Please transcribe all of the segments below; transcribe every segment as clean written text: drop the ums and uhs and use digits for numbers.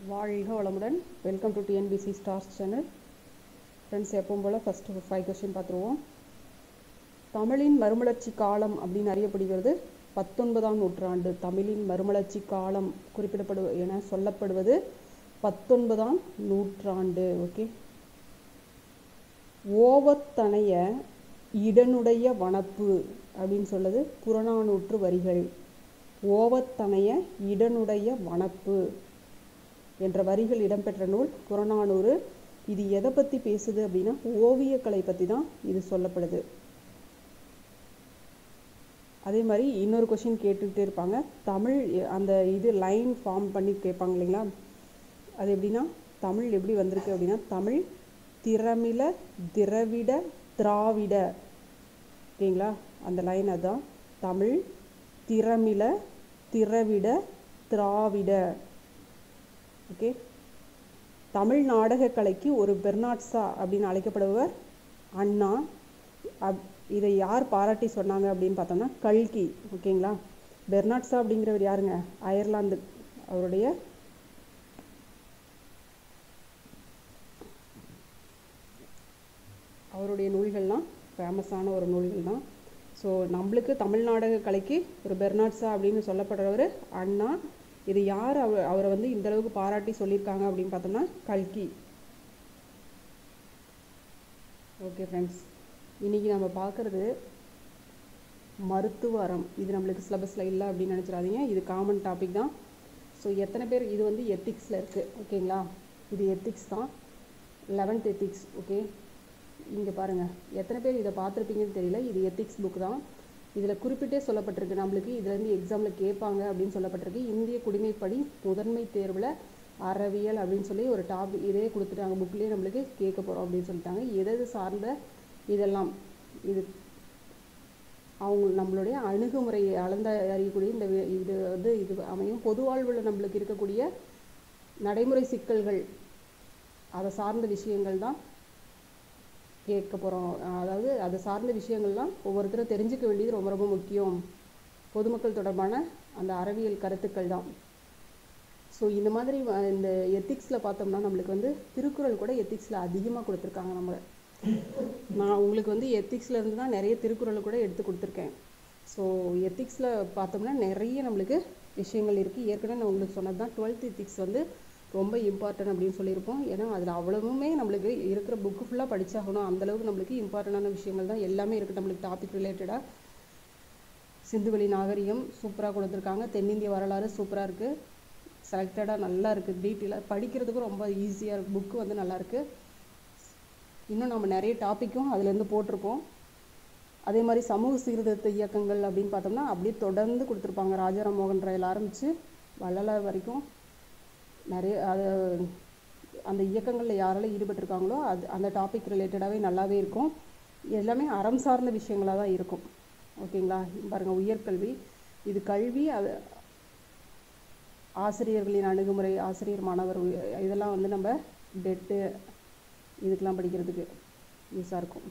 வாழ்க வளமுடன். Welcome to TNPSC stars channel. Friends, எப்பவும் போல் ஃபஸ்ட்டு 5 கொஸ்டின் பார்த்துருவோம். தமிழின் மறுமலர்ச்சி காலம் அப்படின்னு அறியப்படுகிறது 19ஆம் நூற்றாண்டு. தமிழின் மறுமலர்ச்சி காலம் என சொல்லப்படுவது 19ஆம் நூற்றாண்டு. ஓகே. ஓவத்தனைய இடனுடைய வனப்பு அப்படின்னு சொல்லுது புறநானூற்று வரிகள். ஓவத்தனைய இடனுடைய வனப்பு என்ற வரிகள் இடம்பெற்ற நூல் புறநானூறு. இது எதை பற்றி பேசுது அப்படின்னா ஓவியக்கலை பற்றி தான் இது சொல்லப்படுது. அதே மாதிரி இன்னொரு கொஷின் கேட்டுக்கிட்டே இருப்பாங்க. தமிழ் அந்த இது லைன் ஃபார்ம் பண்ணி கேட்பாங்க இல்லைங்களா? அது எப்படின்னா தமிழ் எப்படி வந்திருக்கு அப்படின்னா தமிழ் திரமிழ திரவிட திராவிட. ஓகேங்களா? அந்த லைன் அதுதான். தமிழ் திரமிழ திரவிட திராவிட. ஓகே. தமிழ் நாடக கலைக்கு ஒரு பெர்னாட்ஸா அப்படின்னு அழைக்கப்படுபவர் அண்ணா. இதை யார் பாராட்டி சொன்னாங்க அப்படின்னு பார்த்தோம்னா கல்கி. ஓகேங்களா? பெர்னாட்ஸா அப்படிங்கிறவர் யாருங்க? அயர்லாந்து. அவருடைய நூல்கள்லாம் ஃபேமஸான ஒரு நூல்கள் தான். ஸோ நம்மளுக்கு தமிழ் நாடக கலைக்கு ஒரு பெர்னாட்ஸா அப்படின்னு சொல்லப்படுறவர் அண்ணா. இது யார் அவரை வந்து இந்த அளவுக்கு பாராட்டி சொல்லியிருக்காங்க அப்படின்னு பார்த்தோம்னா கல்கி. ஓகே ஃப்ரெண்ட்ஸ், இன்றைக்கி நம்ம பார்க்குறது மருத்துவ அறம். இது நம்மளுக்கு சிலபஸில் இல்லை அப்படின்னு நினச்சிடாதீங்க. இது காமன் டாபிக் தான். ஸோ எத்தனை பேர் இது வந்து எத்திக்ஸில் இருக்குது? ஓகேங்களா? இது எத்திக்ஸ் தான், 11th எத்திக்ஸ். ஓகே, இங்கே பாருங்கள், எத்தனை பேர் இதை பார்த்துருப்பீங்கன்னு தெரியல. இது எத்திக்ஸ் புக் தான். இதில் குறிப்பிட்டே சொல்லப்பட்டிருக்கு நம்மளுக்கு. இதுலேருந்து எக்ஸாமில் கேட்பாங்க அப்படின்னு சொல்லப்பட்டிருக்கு. இந்திய குடிமைப்படி முதன்மை தேர்வில் அறவியல் அப்படின்னு சொல்லி ஒரு டாபிக் இதே கொடுத்துட்டாங்க. புக்லேயே நம்மளுக்கு கேட்க போகிறோம் அப்படின்னு சொல்லிட்டாங்க. எது சார்ந்த இதெல்லாம் இது அவங்க நம்மளுடைய அணுகுமுறையை அளந்த அறியக்கூடிய இந்த இது அமையும். பொது வாழ்வில் நம்மளுக்கு இருக்கக்கூடிய நடைமுறை சிக்கல்கள், அதை சார்ந்த விஷயங்கள் தான் கேட்க போகிறோம். அதாவது அது சார்ந்த விஷயங்கள்லாம் ஒவ்வொருத்தரும் தெரிஞ்சுக்க வேண்டியது ரொம்ப ரொம்ப முக்கியம். பொதுமக்கள் தொடர்பான அந்த அறிவியல் கருத்துக்கள் தான். ஸோ இந்த மாதிரி இந்த எத்திக்ஸில் பார்த்தோம்னா நம்மளுக்கு வந்து திருக்குறள் கூட எத்திக்ஸில் அதிகமாக கொடுத்துருக்காங்க. நான் உங்களுக்கு வந்து எத்திக்ஸில் இருந்து தான் நிறைய திருக்குறள் கூட எடுத்து கொடுத்துருக்கேன். ஸோ எத்திக்ஸில் பார்த்தோம்னா நிறைய நம்மளுக்கு விஷயங்கள் இருக்குது. ஏற்கனவே நான் உங்களுக்கு சொன்னது தான் 12th எத்திக்ஸ் வந்து ரொம்ப இம்பார்ட்டன்ட் அப்படின்னு சொல்லியிருப்போம். ஏன்னா அதில் அவ்வளவுமே நம்மளுக்கு இருக்கிற புக்கு ஃபுல்லாக படித்தாகணும். அந்தளவுக்கு நம்மளுக்கு இம்பார்ட்டண்டான விஷயங்கள் தான் எல்லாமே இருக்குது. நம்மளுக்கு டாபிக் ரிலேட்டடாக சிந்துவெளி நாகரிகம் சூப்பராக கொடுத்துருக்காங்க. தென்னிந்திய வரலாறு சூப்பராக இருக்குது. செலக்டடாக நல்லா இருக்குது. டீட்டெயிலாக படிக்கிறதுக்கும் ரொம்ப ஈஸியாக இருக்குது. புக்கு வந்து நல்லாயிருக்கு. இன்னும் நம்ம நிறைய டாப்பிக்கும் அதுலேருந்து போட்டிருப்போம். அதே மாதிரி சமூக சீர்திருத்த இயக்கங்கள் அப்படின்னு பார்த்தோம்னா அப்படியே தொடர்ந்து கொடுத்துருப்பாங்க. ராஜாராம் மோகன் ராயில் ஆரம்பித்து வள்ளலார் வரைக்கும் நிறைய அந்த இயக்கங்களில் யாரெல்லாம் ஈடுபட்டிருக்காங்களோ அந்த டாபிக் ரிலேட்டடாகவே நல்லாவே இருக்கும். எல்லாமே அறம் சார்ந்த விஷயங்களாக தான் இருக்கும். ஓகேங்களா? பாருங்கள், உயர்கல்வி, இது கல்வி, அது ஆசிரியர்களின் அணுகுமுறை, ஆசிரியர் மாணவர், இதெல்லாம் வந்து நம்ம டெட்டு இதுக்கெலாம் படிக்கிறதுக்கு யூஸாக இருக்கும்.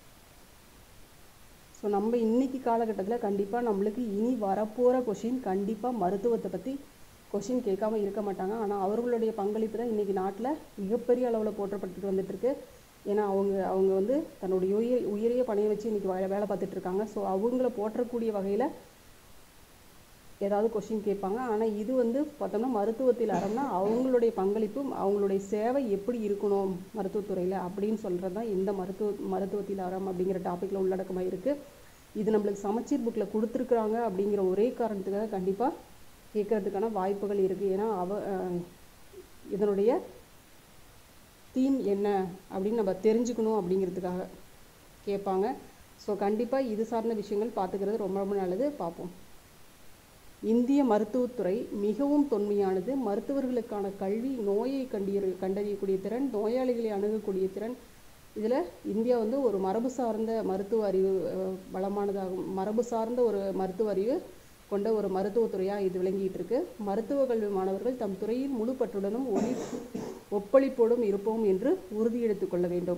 ஸோ நம்ம இன்றைக்கி காலகட்டத்தில் கண்டிப்பாக நம்மளுக்கு இனி வரப்போகிற கொஷின் கண்டிப்பாக மருத்துவத்தை பற்றி கொஷின் கேட்காம இருக்க மாட்டாங்க. ஆனால் அவர்களுடைய பங்களிப்பு தான் இன்றைக்கி நாட்டில் மிகப்பெரிய அளவில் போற்றப்பட்டு வந்துட்டுருக்கு. ஏன்னா அவங்க வந்து தன்னுடைய உயிரிய பணையை வச்சு இன்றைக்கி வேலை பார்த்துட்ருக்காங்க. ஸோ அவங்கள போற்றக்கூடிய வகையில் ஏதாவது கொஷின் கேட்பாங்க. ஆனால் இது வந்து பார்த்தோம்னா மருத்துவத்தில் அறம்னா அவங்களுடைய பங்களிப்பும் அவங்களுடைய சேவை எப்படி இருக்கணும் மருத்துவத்துறையில் அப்படின்னு சொல்கிறது தான் இந்த மருத்துவத்தில் அறம் அப்படிங்கிற டாப்பிக்கில் உள்ளடக்கமாக இருக்குது. இது நம்மளுக்கு சமச்சீர் புக்கில் கொடுத்துருக்குறாங்க அப்படிங்கிற ஒரே காரணத்துக்காக கண்டிப்பாக கேட்கறதுக்கான வாய்ப்புகள் இருக்குது. ஏன்னா இதனுடைய தீம் என்ன அப்படின்னு நம்ம தெரிஞ்சுக்கணும் அப்படிங்கிறதுக்காக கேட்பாங்க. ஸோ கண்டிப்பாக இது சார்ந்த விஷயங்கள் பார்த்துக்கிறது ரொம்ப ரொம்ப நல்லது. பார்ப்போம். இந்திய மருத்துவத்துறை மிகவும் தொன்மையானது. மருத்துவர்களுக்கான கல்வி, நோயை கண்டறியக்கூடிய திறன், நோயாளிகளை அணுகக்கூடிய திறன், இதில் இந்தியா வந்து ஒரு மரபு சார்ந்த மருத்துவ அறிவு வளமானதாகும். மரபு சார்ந்த ஒரு மருத்துவ அறிவு கொண்ட ஒரு மருத்துவத்துறையாக இது விளங்கிட்டு இருக்கு. மருத்துவ கல்வி மாணவர்கள் தம் துறையில் முழு பற்றுடனும் ஒப்பளிப்போடும் இருப்போம் என்று உறுதியெடுத்து கொள்ள வேண்டும்.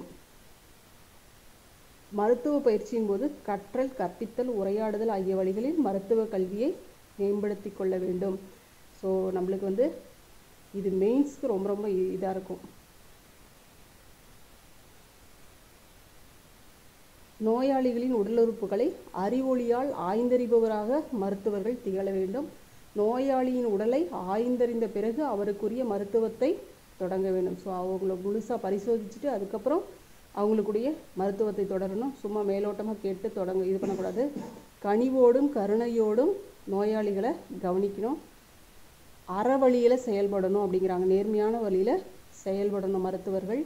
மருத்துவ பயிற்சியின் போது கற்றல், கற்பித்தல், உரையாடுதல் ஆகிய வழிகளில் மருத்துவ கல்வியை மேம்படுத்தி கொள்ள வேண்டும். ஸோ நம்மளுக்கு வந்து இது மெயின்ஸ்க்கு ரொம்ப ரொம்ப இதாக இருக்கும். நோயாளிகளின் உடல் உறுப்புகளை அறிவொளியால் ஆய்ந்தறிபவராக மருத்துவர்கள் திகழ வேண்டும். நோயாளியின் உடலை ஆய்ந்தறிந்த பிறகு அவருக்குரிய மருத்துவத்தை தொடங்க வேண்டும். ஸோ அவங்கள முழுசாக பரிசோதிச்சுட்டு அதுக்கப்புறம் அவங்களுக்குடைய மருத்துவத்தை தொடரணும். சும்மா மேலோட்டமாக கேட்டு இது பண்ணக்கூடாது. கனிவோடும் கருணையோடும் நோயாளிகளை கவனிக்கணும். அறவழியில் செயல்படணும் அப்படிங்கிறாங்க. நேர்மையான வழியில் செயல்படணும் மருத்துவர்கள்.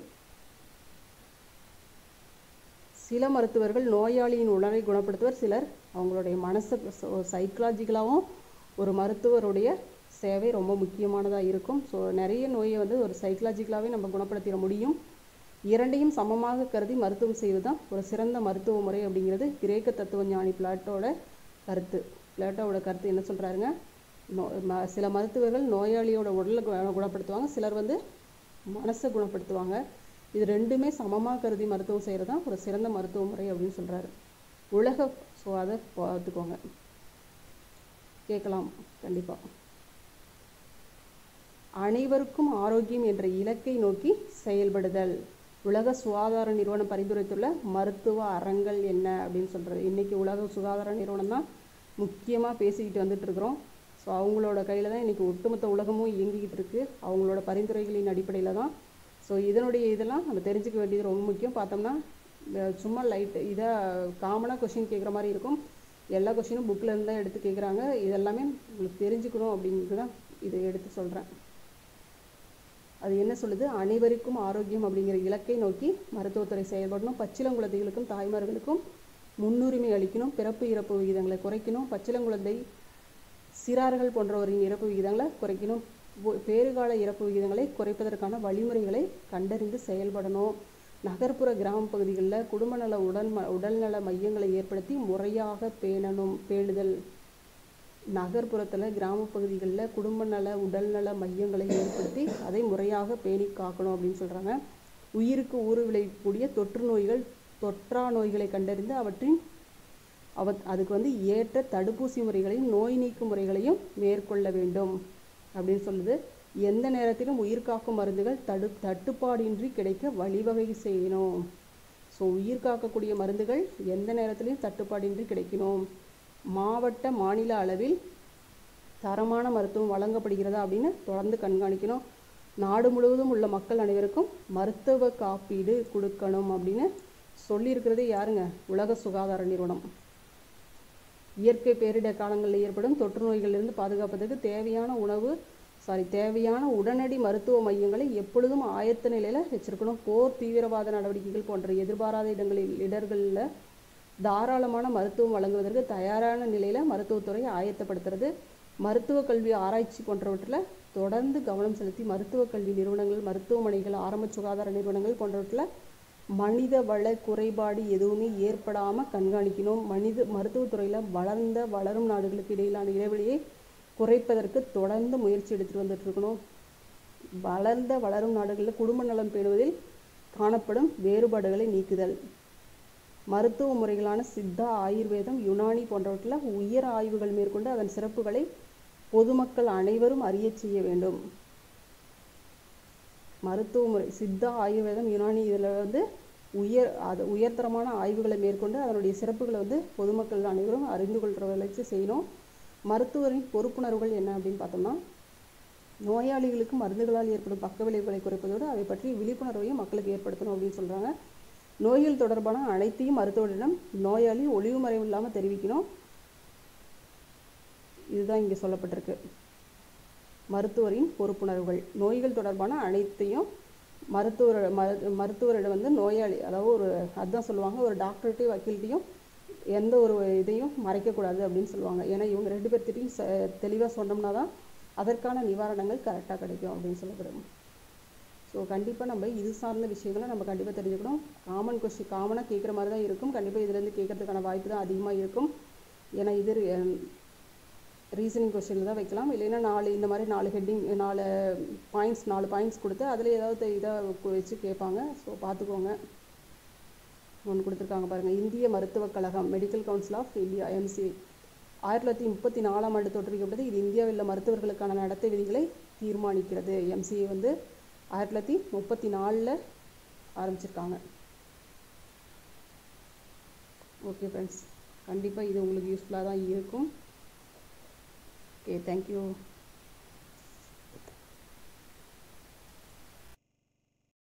சில மருத்துவர்கள் நோயாளியின் உடலை குணப்படுத்துவர். சிலர் அவங்களுடைய மனசை சைக்கலாஜிக்கலாகவும் ஒரு மருத்துவருடைய சேவை ரொம்ப முக்கியமானதாக இருக்கும். ஸோ நிறைய நோயை ஒரு சைக்கலாஜிக்கலாகவே நம்ம குணப்படுத்திட முடியும். இரண்டையும் சமமாக கருதி மருத்துவம் செய்வது தான் ஒரு சிறந்த மருத்துவ முறை அப்படிங்கிறது கிரேக்க தத்துவ ஞானி பிளாட்டோட கருத்து. பிளாட்டோட கருத்து என்ன சொல்கிறாருங்க, சில மருத்துவர்கள் நோயாளியோட உடலை குணப்படுத்துவாங்க, சிலர் மனசை குணப்படுத்துவாங்க. இது ரெண்டுமே சமமாக கருதி மருத்துவம் செய்கிறது தான் ஒரு சிறந்த மருத்துவ முறை அப்படின்னு சொல்கிறாரு. ஸோ அதை பார்த்துக்கோங்க, கேட்கலாம் கண்டிப்பாக. அனைவருக்கும் ஆரோக்கியம் என்ற இலக்கை நோக்கி செயல்படுதல். உலக சுகாதார நிறுவனம் பரிந்துரைத்துள்ள மருத்துவ அறங்கள் என்ன அப்படின்னு சொல்கிறது. இன்றைக்கி உலக சுகாதார நிறுவனம் தான் முக்கியமாக பேசிக்கிட்டு வந்துட்டு இருக்கிறோம். ஸோ அவங்களோட கையில் தான் இன்றைக்கி ஒட்டுமொத்த உலகமும் இயங்கிக்கிட்டு இருக்குது. அவங்களோட பரிந்துரைகளின் அடிப்படையில் தான். ஸோ இதெல்லாம் நம்ம தெரிஞ்சுக்க வேண்டியது ரொம்ப முக்கியம். பார்த்தோம்னா சும்மா இதாக காமனாக கொஷின் கேட்குற மாதிரி இருக்கும். எல்லா கொஷினும் புக்கில் இருந்து தான் எடுத்து கேட்குறாங்க. இதெல்லாமே உங்களுக்கு தெரிஞ்சுக்கணும் அப்படிங்கிறது தான் இதை எடுத்து சொல்கிறேன். அது என்ன சொல்லுது, அனைவருக்கும் ஆரோக்கியம் அப்படிங்கிற இலக்கை நோக்கி மருத்துவத்துறை செயல்படணும். பச்சிளங்குழந்தைகளுக்கும் தாய்மார்களுக்கும் முன்னுரிமை அளிக்கணும். பிறப்பு இறப்பு விகிதங்களை குறைக்கணும். பச்சிளங்குழந்தை சிறார்கள் போன்றவரின் இறப்பு விகிதங்களை குறைக்கணும். பேறுகால இறப்பு விகிதங்களை குறைப்பதற்கான வழிமுறைகளை கண்டறிந்து செயல்படணும். நகர்ப்புற கிராம பகுதிகளில் குடும்ப நல உடல்நல மையங்களை ஏற்படுத்தி முறையாக பேணுதல். நகர்ப்புறத்தில் கிராம பகுதிகளில் குடும்ப நல உடல்நல மையங்களை ஏற்படுத்தி அதை முறையாக பேணி காக்கணும் அப்படின்னு சொல்கிறாங்க. உயிருக்கு ஊறு விளையக்கூடிய தொற்றா நோய்களை கண்டறிந்து அதுக்கு ஏற்ற தடுப்பூசி முறைகளையும் நோய் நீக்கும் முறைகளையும் மேற்கொள்ள வேண்டும் அப்படின்னு சொல்லுது. எந்த நேரத்திலும் உயிர் காக்கும் மருந்துகள் தட்டுப்பாடின்றி கிடைக்க வழிவகை செய்யணும். ஸோ உயிர் காக்கக்கூடிய மருந்துகள் எந்த நேரத்திலையும் தட்டுப்பாடின்றி கிடைக்கணும். மாவட்ட மாநில அளவில் தரமான மருத்துவம் வழங்கப்படுகிறதா அப்படின்னு தொடர்ந்து கண்காணிக்கணும். நாடு முழுவதும் உள்ள மக்கள் அனைவருக்கும் மருத்துவ காப்பீடு கொடுக்கணும் அப்படின்னு சொல்லியிருக்கிறதே யாருங்க, உலக சுகாதார நிறுவனம். இயற்கை பேரிடர் காலங்களில் ஏற்படும் தொற்று நோய்களிலிருந்து பாதுகாப்பதற்கு தேவையான உடனடி மருத்துவ மையங்களை எப்பொழுதும் ஆயத்த நிலையில் வச்சிருக்கணும். போர், தீவிரவாத நடவடிக்கைகள் போன்ற எதிர்பாராத இடர்களில் தாராளமான மருத்துவம் வழங்குவதற்கு தயாரான நிலையில் மருத்துவத்துறை ஆயத்தப்படுத்துறது. மருத்துவ கல்வி ஆராய்ச்சி போன்றவற்றில் தொடர்ந்து கவனம் செலுத்தி மருத்துவ கல்வி நிறுவனங்கள், மருத்துவமனைகள், ஆரம்ப சுகாதார நிறுவனங்கள் போன்றவற்றில் மனித வள குறைபாடு எதுவுமே ஏற்படாமல் கண்காணிக்கணும். மருத்துவத்துறையில் வளரும் நாடுகளுக்கு இடையிலான இடைவெளியை குறைப்பதற்கு தொடர்ந்து முயற்சி எடுத்துகிட்டு வந்துட்டு இருக்கணும். வளரும் நாடுகளில் குடும்ப நலம் பேணுவதில் காணப்படும் வேறுபாடுகளை நீக்குதல். மருத்துவ முறைகளான சித்தா, ஆயுர்வேதம், யுனானி போன்றவற்றில் உயர் ஆய்வுகள் மேற்கொண்டு அதன் சிறப்புகளை பொதுமக்கள் அனைவரும் அறிய செய்ய வேண்டும். மருத்துவ முறை சித்தா, ஆயுர்வேதம், யுனானி இதில் உயர்தரமான ஆய்வுகளை மேற்கொண்டு அதனுடைய சிறப்புகளை பொதுமக்கள் அனைவரும் அறிந்து கொள்கிற வளர்ச்சி செய்யணும். மருத்துவரின் பொறுப்புணர்வுகள் என்ன அப்படின்னு பார்த்தோம்னா, நோயாளிகளுக்கு மருந்துகளால் ஏற்படும் பக்க விளைவுகளை குறைப்பதோடு அதை பற்றி விழிப்புணர்வையும் மக்களுக்கு ஏற்படுத்தணும் அப்படின்னு சொல்கிறாங்க. நோய்கள் தொடர்பான அனைத்தையும் மருத்துவரிடம் நோயாளி ஒளிவு மறைவு இல்லாமல் தெரிவிக்கணும். இதுதான் இங்கே சொல்லப்பட்டிருக்கு. மருத்துவரின் பொறுப்புணர்வுகள், நோய்கள் தொடர்பான அனைத்தையும் மருத்துவரிடம் நோயாளி, அதாவது அதுதான் சொல்லுவாங்க, ஒரு டாக்டர்கிட்டையும் வக்கீல்கிட்டையும் எந்த ஒரு இதையும் மறைக்கக்கூடாது அப்படின்னு சொல்லுவாங்க. ஏன்னா இவங்க 2 பேர்த்திட்டையும் தெளிவாக சொன்னோம்னா தான் அதற்கான நிவாரணங்கள் கரெக்டாக கிடைக்கும் அப்படின்னு சொல்லப்படும். ஸோ கண்டிப்பாக நம்ம இது சார்ந்த விஷயங்களை நம்ம கண்டிப்பாக தெரிஞ்சுக்கணும். காமனாக கேட்குற மாதிரி தான் இருக்கும். கண்டிப்பாக இதுலேருந்து கேட்கறதுக்கான வாய்ப்பு தான் அதிகமாக இருக்கும். ஏன்னா இது ரீசனிங் கொஸ்டினில் தான் வைக்கலாம். இல்லைன்னா இந்த மாதிரி 4 ஹெட்டிங் 4 பாயிண்ட்ஸ் கொடுத்து அதில் ஏதாவது இதாக வச்சு கேட்பாங்க. ஸோ பார்த்துக்கோங்க. ஒன்று கொடுத்துருக்காங்க பாருங்கள். இந்திய மருத்துவக் கழகம், medical council of India, MCI 1934ஆம் ஆண்டு தோற்றுவிக்கப்பட்டது. இது இந்தியாவில் உள்ள மருத்துவர்களுக்கான நடத்தை விதிகளை தீர்மானிக்கிறது. எம்சிஏ வந்து 1934 ஆரம்பிச்சிருக்காங்க. ஓகே ஃப்ரெண்ட்ஸ், கண்டிப்பாக இது உங்களுக்கு யூஸ்ஃபுல்லாக தான் இருக்கும். Okay, thank you.